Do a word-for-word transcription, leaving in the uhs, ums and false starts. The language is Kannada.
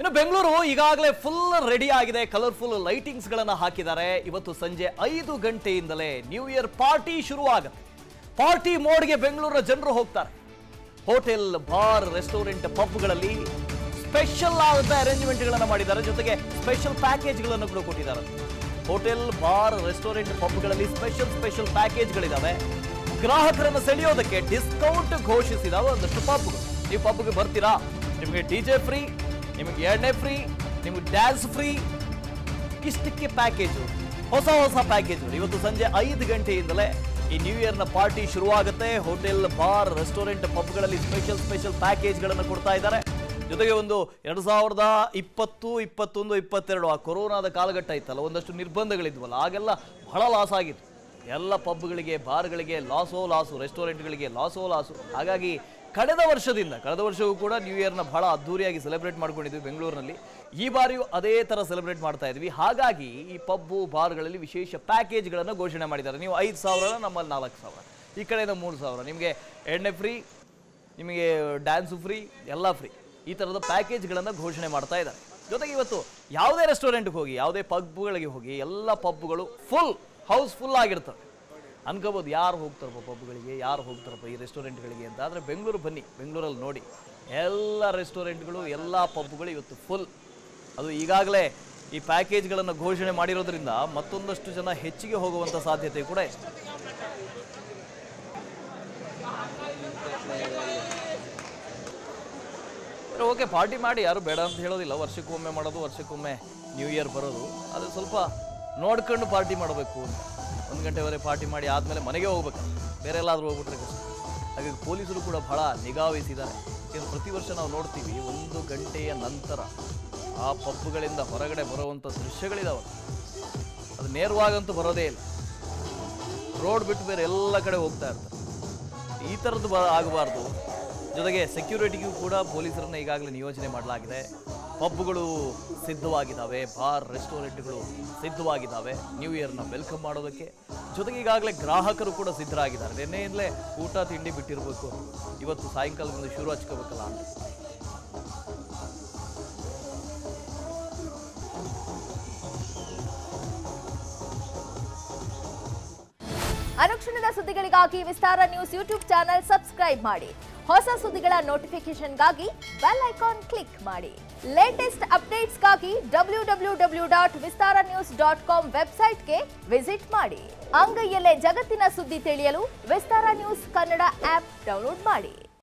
ಇನ್ನು ಬೆಂಗಳೂರು ಈಗಾಗಲೇ ಫುಲ್ ರೆಡಿ ಆಗಿದೆ. ಕಲರ್ಫುಲ್ ಲೈಟಿಂಗ್ಸ್ ಗಳನ್ನ ಹಾಕಿದ್ದಾರೆ. ಇವತ್ತು ಸಂಜೆ ಐದು ಗಂಟೆಯಿಂದಲೇ ನ್ಯೂ ಇಯರ್ ಪಾರ್ಟಿ ಶುರುವಾಗುತ್ತೆ. ಪಾರ್ಟಿ ಮೋಡ್ಗೆ ಬೆಂಗಳೂರಿನ ಜನರು ಹೋಗ್ತಾರೆ. ಹೋಟೆಲ್, ಬಾರ್, ರೆಸ್ಟೋರೆಂಟ್, ಪಬ್ಗಳಲ್ಲಿ ಸ್ಪೆಷಲ್ ಆದ ಅರೇಂಜ್ಮೆಂಟ್ ಗಳನ್ನ ಮಾಡಿದ್ದಾರೆ. ಜೊತೆಗೆ ಸ್ಪೆಷಲ್ ಪ್ಯಾಕೇಜ್ ಗಳನ್ನು ಕೂಡ ಕೊಟ್ಟಿದ್ದಾರೆ. ಹೋಟೆಲ್, ಬಾರ್, ರೆಸ್ಟೋರೆಂಟ್, ಪಬ್ಗಳಲ್ಲಿ ಸ್ಪೆಷಲ್ ಸ್ಪೆಷಲ್ ಪ್ಯಾಕೇಜ್ಗಳಿದಾವೆ. ಗ್ರಾಹಕರನ್ನು ಸೆಳೆಯೋದಕ್ಕೆ ಡಿಸ್ಕೌಂಟ್ ಘೋಷಿಸಿದಾವೆ ಒಂದಷ್ಟು ಪಬ್ಗಳು. ನೀವು ಪಬ್ಗೆ ಬರ್ತೀರಾ, ನಿಮಗೆ ಡಿಜೆ ಫ್ರೀ, ನಿಮಗೆ ಎರಡನೇ ಫ್ರೀ, ನಿಮಗೆ ಡ್ಯಾನ್ಸ್ ಫ್ರೀ, ಇಷ್ಟಕ್ಕೆ ಪ್ಯಾಕೇಜು, ಹೊಸ ಹೊಸ ಪ್ಯಾಕೇಜು. ಇವತ್ತು ಸಂಜೆ ಐದು ಗಂಟೆಯಿಂದಲೇ ಈ ನ್ಯೂ ಇಯರ್ನ ಪಾರ್ಟಿ ಶುರುವಾಗುತ್ತೆ. ಹೋಟೆಲ್, ಬಾರ್, ರೆಸ್ಟೋರೆಂಟ್, ಪಬ್ಗಳಲ್ಲಿ ಸ್ಪೆಷಲ್ ಸ್ಪೆಷಲ್ ಪ್ಯಾಕೇಜ್ಗಳನ್ನು ಕೊಡ್ತಾ ಇದ್ದಾರೆ. ಜೊತೆಗೆ ಒಂದು ಎರಡು ಸಾವಿರದ ಇಪ್ಪತ್ತು ಇಪ್ಪತ್ತೊಂದು ಇಪ್ಪತ್ತೆರಡು ಆ ಕೊರೋನಾದ ಕಾಲಘಟ್ಟ ಇತ್ತಲ್ಲ, ಒಂದಷ್ಟು ನಿರ್ಬಂಧಗಳಿದ್ವಲ್ಲ, ಆಗೆಲ್ಲ ಬಹಳ ಲಾಸ್ ಆಗಿತ್ತು. ಎಲ್ಲ ಪಬ್ಗಳಿಗೆ, ಬಾರ್ಗಳಿಗೆ ಲಾಸೋ ಲಾಸು, ರೆಸ್ಟೋರೆಂಟ್ಗಳಿಗೆ ಲಾಸೋ ಲಾಸು. ಹಾಗಾಗಿ ಕಳೆದ ವರ್ಷದಿಂದ ಕಳೆದ ವರ್ಷವೂ ಕೂಡ ನ್ಯೂ ಇಯರ್ನ ಬಹಳ ಅದ್ದೂರಿಯಾಗಿ ಸೆಲೆಬ್ರೇಟ್ ಮಾಡ್ಕೊಂಡಿದ್ವಿ ಬೆಂಗಳೂರಿನಲ್ಲಿ. ಈ ಬಾರಿಯೂ ಅದೇ ಥರ ಸೆಲೆಬ್ರೇಟ್ ಮಾಡ್ತಾ ಇದ್ವಿ. ಹಾಗಾಗಿ ಈ ಪಬ್ಬು, ಬಾರ್ಗಳಲ್ಲಿ ವಿಶೇಷ ಪ್ಯಾಕೇಜ್ಗಳನ್ನು ಘೋಷಣೆ ಮಾಡಿದ್ದಾರೆ. ನೀವು ಐದು ಸಾವಿರ, ನಮ್ಮಲ್ಲಿ ನಾಲ್ಕು ಸಾವಿರ, ಈ ಕಡೆಯಿಂದ ಮೂರು ಸಾವಿರ, ನಿಮಗೆ ಎಣ್ಣೆ ಫ್ರೀ, ನಿಮಗೆ ಡ್ಯಾನ್ಸು ಫ್ರೀ, ಎಲ್ಲ ಫ್ರೀ, ಈ ಥರದ ಪ್ಯಾಕೇಜ್ಗಳನ್ನು ಘೋಷಣೆ ಮಾಡ್ತಾ ಇದ್ದಾರೆ. ಜೊತೆಗೆ ಇವತ್ತು ಯಾವುದೇ ರೆಸ್ಟೋರೆಂಟ್ಗೆ ಹೋಗಿ, ಯಾವುದೇ ಪಬ್ಗಳಿಗೆ ಹೋಗಿ, ಎಲ್ಲ ಪಬ್ಗಳು ಫುಲ್ ಹೌಸ್ ಫುಲ್ ಆಗಿರ್ತವೆ. ಅನ್ಕೋಬೋದು ಯಾರು ಹೋಗ್ತಾರಪ್ಪ ಪಬ್ಗಳಿಗೆ, ಯಾರು ಹೋಗ್ತಾರಪ್ಪ ಈ ರೆಸ್ಟೋರೆಂಟ್ಗಳಿಗೆ ಅಂತ. ಆದರೆ ಬೆಂಗಳೂರು ಬನ್ನಿ, ಬೆಂಗಳೂರಲ್ಲಿ ನೋಡಿ, ಎಲ್ಲ ರೆಸ್ಟೋರೆಂಟ್ಗಳು, ಎಲ್ಲ ಪಬ್ಗಳು ಇವತ್ತು ಫುಲ್. ಅದು ಈಗಾಗಲೇ ಈ ಪ್ಯಾಕೇಜ್ಗಳನ್ನು ಘೋಷಣೆ ಮಾಡಿರೋದ್ರಿಂದ ಮತ್ತೊಂದಷ್ಟು ಜನ ಹೆಚ್ಚಿಗೆ ಹೋಗುವಂಥ ಸಾಧ್ಯತೆ ಕೂಡ ಇದೆ. ಓಕೆ, ಪಾರ್ಟಿ ಮಾಡಿ, ಯಾರು ಬೇಡ ಅಂತ ಹೇಳೋದಿಲ್ಲ. ವರ್ಷಕ್ಕೊಮ್ಮೆ ಮಾಡೋದು, ವರ್ಷಕ್ಕೊಮ್ಮೆ ನ್ಯೂ ಇಯರ್ ಬರೋದು, ಅದು ಸ್ವಲ್ಪ ನೋಡ್ಕೊಂಡು ಪಾರ್ಟಿ ಮಾಡಬೇಕು ಅಂತ. ಒಂದು ಗಂಟೆವರೆಗೆ ಪಾರ್ಟಿ ಮಾಡಿ ಆದಮೇಲೆ ಮನೆಗೆ ಹೋಗ್ಬೇಕು, ಬೇರೆ ಎಲ್ಲಾದರೂ ಹೋಗ್ಬಿಟ್ರೆ ಕಷ್ಟ. ಹಾಗಾಗಿ ಪೊಲೀಸರು ಕೂಡ ಬಹಳ ನಿಗಾ ವಹಿಸಿದ್ದಾರೆ. ಯಾಕೆಂದರೆ ಪ್ರತಿ ವರ್ಷ ನಾವು ನೋಡ್ತೀವಿ, ಒಂದು ಗಂಟೆಯ ನಂತರ ಆ ಪಬ್ಗಳಿಂದ ಹೊರಗಡೆ ಬರುವಂಥ ದೃಶ್ಯಗಳಿದಾವಲ್ಲ, ಅದು ನೇರವಾಗಂತೂ ಬರೋದೇ ಇಲ್ಲ. ರೋಡ್ ಬಿಟ್ಟು ಬೇರೆ ಎಲ್ಲ ಕಡೆ ಹೋಗ್ತಾ ಇರ್ತಾರೆ. ಈ ಥರದ್ದು ಬ ಆಗಬಾರ್ದು. ಜೊತೆಗೆ ಸೆಕ್ಯೂರಿಟಿಗೂ ಕೂಡ ಪೊಲೀಸರನ್ನ ಈಗಾಗಲೇ ನಿಯೋಜನೆ ಮಾಡಲಾಗಿದೆ. ಪಬ್ಗಳು ಸಿದ್ಧವಾಗಿದ್ದಾವೆ, ಬಾರ್, ರೆಸ್ಟೋರೆಂಟ್ಗಳು ಸಿದ್ಧವಾಗಿದ್ದಾವೆ ನ್ಯೂ ಇಯರ್ನ ವೆಲ್ಕಮ್ ಮಾಡೋದಕ್ಕೆ. ಜೊತೆಗೆ ಈಗಾಗಲೇ ಗ್ರಾಹಕರು ಕೂಡ ಸಿದ್ಧರಾಗಿದ್ದಾರೆ. ನಿನ್ನೆಯಿಂದಲೇ ಊಟ ತಿಂಡಿ ಬಿಟ್ಟಿರಬೇಕು, ಇವತ್ತು ಸಾಯಂಕಾಲದಿಂದ ಶುರು ಹಚ್ಕೋಬೇಕಲ್ಲ ಅಂತ. ಅನುಕ್ಷಣದ ಸುದ್ದಿಗಳಿಗಾಗಿ Vistara news YouTube channel subscribe ಮಾಡಿ. ಹೊಸ ಸುದ್ದಿಗಳ ನೋಟಿಫಿಕೇಶನ್ಗಾಗಿ ಬೆಲ್ ಐಕಾನ್ ಕ್ಲಿಕ್ ಮಾಡಿ. ಲೇಟೆಸ್ಟ್ ಅಪ್ಡೇಟ್ಸ್ಗಾಗಿ W W W dot Vistara news dot com ವೆಬ್ಸೈಟ್ಗೆ ವಿಸಿಟ್ ಮಾಡಿ. ಅಂಗೈಯಲ್ಲೇ ಜಗತ್ತಿನ ಸುದ್ದಿ ತಿಳಿಯಲು Vistara news Kannada app download ಮಾಡಿ.